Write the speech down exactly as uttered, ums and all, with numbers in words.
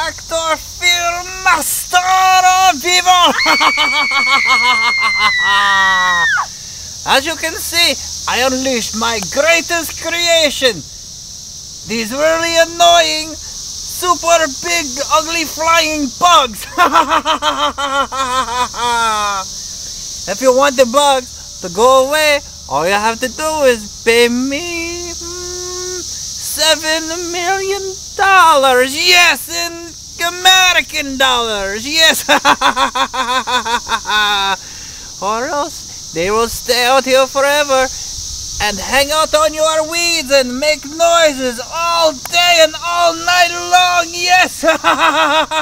actor, film master vivo. As you can see, I unleashed my greatest creation. These really annoying, super big, ugly flying bugs. If you want the bugs to go away, all you have to do is pay me mm, seven million dollars. Yes, in American dollars. Yes. Or else they will stay out here forever and hang out on your weeds and make noises all day and all night long. Yes.